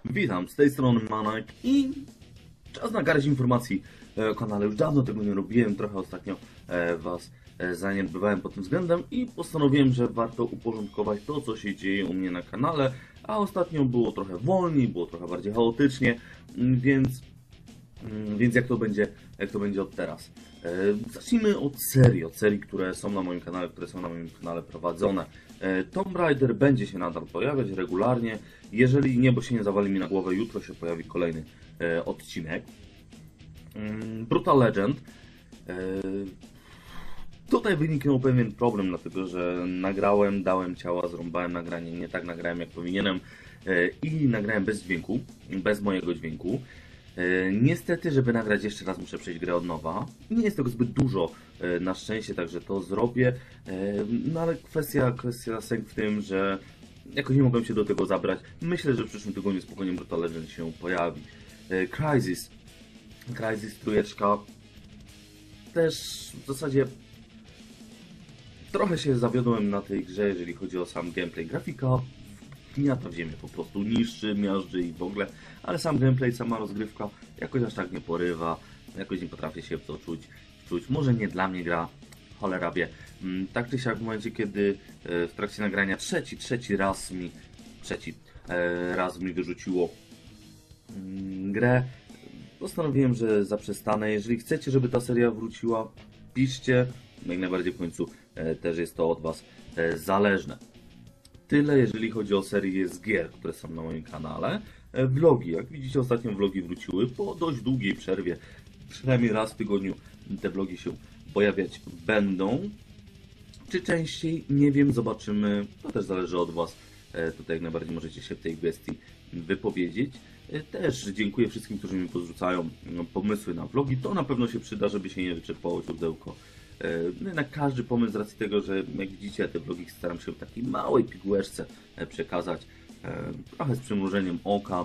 Witam, z tej strony Manek i czas na garść informacji o kanale. Już dawno tego nie robiłem, trochę ostatnio Was zaniedbywałem pod tym względem i postanowiłem, że warto uporządkować to, co się dzieje u mnie na kanale, a ostatnio było trochę wolniej, było trochę bardziej chaotycznie, więc jak to będzie od teraz? Zacznijmy od serii, które są na moim kanale, prowadzone. Tomb Raider będzie się nadal pojawiać regularnie. Jeżeli niebo się nie zawali mi na głowę, jutro się pojawi kolejny odcinek. Brutal Legend. Tutaj wyniknął pewien problem, dlatego że dałem ciała, zrąbałem nagranie, nie tak nagrałem jak powinienem i nagrałem bez dźwięku, bez mojego dźwięku. Niestety, żeby nagrać jeszcze raz, muszę przejść grę od nowa. Nie jest tego zbyt dużo na szczęście, także to zrobię. No ale kwestia sęk w tym, że jakoś nie mogłem się do tego zabrać. Myślę, że w przyszłym tygodniu spokojnie Brutal Legend się pojawi. Crysis trójeczka. Też w zasadzie trochę się zawiodłem na tej grze, jeżeli chodzi o sam gameplay. Grafika gniata w ziemię, po prostu niszczy, miażdży i w ogóle, ale sam gameplay, sama rozgrywka jakoś aż tak nie porywa, jakoś nie potrafię się w to wczuć. Może nie dla mnie gra, cholera wie. Tak czy siak w momencie, kiedy w trakcie nagrania trzeci raz mi wyrzuciło grę, postanowiłem, że zaprzestanę. Jeżeli chcecie, żeby ta seria wróciła, piszcie, jak najbardziej w końcu też jest to od Was zależne. Tyle jeżeli chodzi o serię z gier, które są na moim kanale. Vlogi, jak widzicie, ostatnio vlogi wróciły po dość długiej przerwie. Przynajmniej raz w tygodniu te vlogi się pojawiać będą. Czy częściej? Nie wiem, zobaczymy. To też zależy od Was. Tutaj jak najbardziej możecie się w tej kwestii wypowiedzieć. Też dziękuję wszystkim, którzy mi podrzucają pomysły na vlogi. To na pewno się przyda, żeby się nie wyczerpało źródełko. No jednak każdy pomysł z racji tego, że jak widzicie, te vlogi staram się w takiej małej pigułeczce przekazać, trochę z przymrużeniem oka,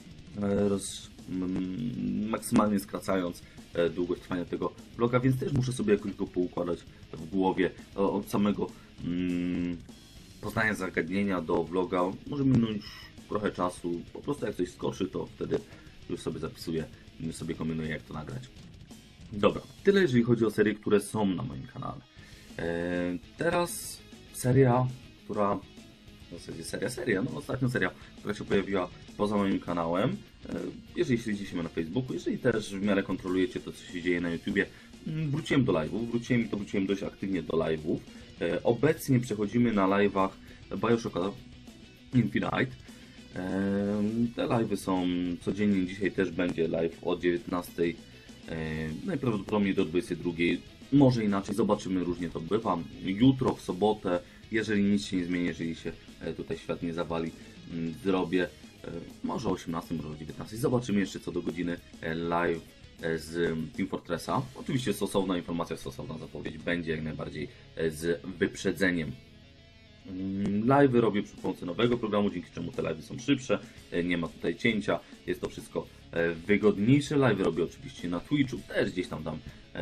maksymalnie skracając długość trwania tego vloga, więc też muszę sobie jakoś go poukładać w głowie. Od samego poznania zagadnienia do vloga może minąć trochę czasu, po prostu jak coś skoczy, to wtedy już sobie zapisuję, już sobie kombinuję, jak to nagrać. Dobra, tyle jeżeli chodzi o serie, które są na moim kanale. Teraz seria, która w zasadzie seria, no ostatnia seria, która się pojawiła poza moim kanałem. Jeżeli śledzicie mnie na Facebooku, jeżeli też w miarę kontrolujecie to, co się dzieje na YouTubie, wróciłem do live'ów, wróciłem dość aktywnie do live'ów. Obecnie przechodzimy na live'ach BioShocka Infinite. Te live'y są codziennie, dzisiaj też będzie live o 19. Najprawdopodobniej do 22. Może inaczej, zobaczymy, różnie to bywa. Jutro, w sobotę, jeżeli nic się nie zmieni, jeżeli się tutaj świat nie zawali, zrobię może o 18, może o 19. Zobaczymy jeszcze co do godziny live z Team Fortressa. Oczywiście stosowna informacja, stosowna zapowiedź będzie jak najbardziej z wyprzedzeniem. Live'y robię przy pomocy nowego programu, dzięki czemu te live'y są szybsze, nie ma tutaj cięcia, jest to wszystko wygodniejsze. Live'y robię oczywiście na Twitchu, też gdzieś tam dam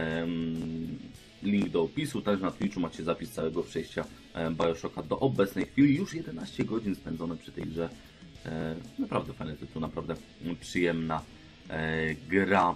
link do opisu, też na Twitchu macie zapis całego przejścia BioShocka do obecnej chwili. Już 11 godzin spędzone przy tej grze, naprawdę fajny tytuł, naprawdę przyjemna gra.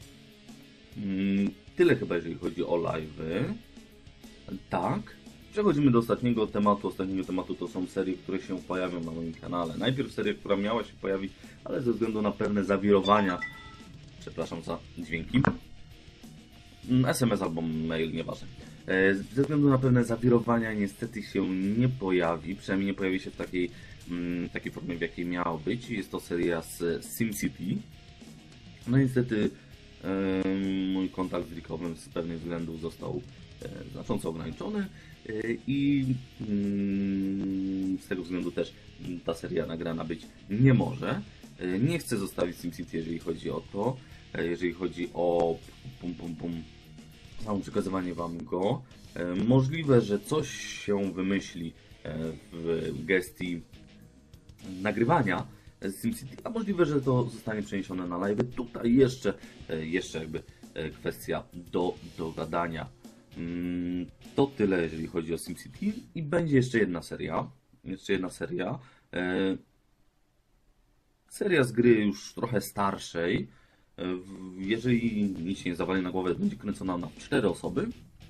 Tyle chyba jeżeli chodzi o live'y. Tak. Przechodzimy do ostatniego tematu. Ostatniego tematu to są serie, które się pojawią na moim kanale. Najpierw seria, która miała się pojawić, ale ze względu na pewne zawirowania, przepraszam za dźwięki, SMS albo mail, nieważne. Ze względu na pewne zawirowania niestety się nie pojawi, przynajmniej nie pojawi się w takiej formie, w jakiej miało być. Jest to seria z SimCity. No niestety mój kontakt z Rickowym z pewnych względów został znacząco ograniczony i z tego względu też ta seria nagrana być nie może. Nie chcę zostawić SimCity, jeżeli chodzi o to, jeżeli chodzi o samo przekazywanie Wam go. Możliwe, że coś się wymyśli w gestii nagrywania z SimCity, a możliwe, że to zostanie przeniesione na live. Tutaj jeszcze jakby kwestia do dogadania. To tyle, jeżeli chodzi o SimCity. I będzie jeszcze jedna seria. Seria z gry już trochę starszej. Jeżeli nic się nie zawali na głowę, będzie kręcona na 4 osoby.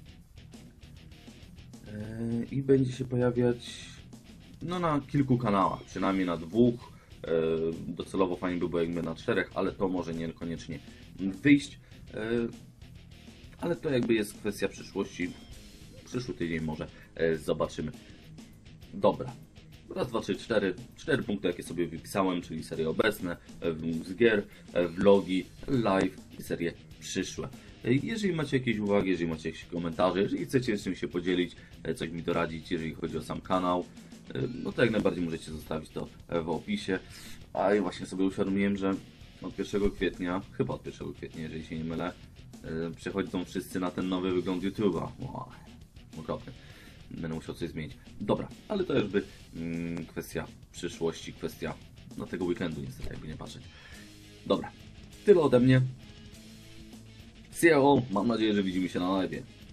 I będzie się pojawiać no, na kilku kanałach, przynajmniej na 2. Docelowo fajnie by było jakby na 4, ale to może niekoniecznie wyjść. Ale to jakby jest kwestia przyszłości. Przyszły tydzień może zobaczymy. Dobra. Raz, dwa, trzy, cztery. 4 punkty, jakie sobie wypisałem, czyli serie obecne, z gier, vlogi, live i serie przyszłe. Jeżeli macie jakieś uwagi, jeżeli macie jakieś komentarze, jeżeli chcecie z czymś się podzielić, coś mi doradzić, jeżeli chodzi o sam kanał, no to jak najbardziej możecie zostawić to w opisie. A ja właśnie sobie uświadomiłem, że od 1 kwietnia, chyba od 1 kwietnia, jeżeli się nie mylę, przechodzą wszyscy na ten nowy wygląd YouTube'a. Wow, okropny. Będę musiał coś zmienić. Dobra, ale to jakby kwestia przyszłości, kwestia no, tego weekendu niestety, jakby nie patrzeć. Dobra, tyle ode mnie. See you all. Mam nadzieję, że widzimy się na live.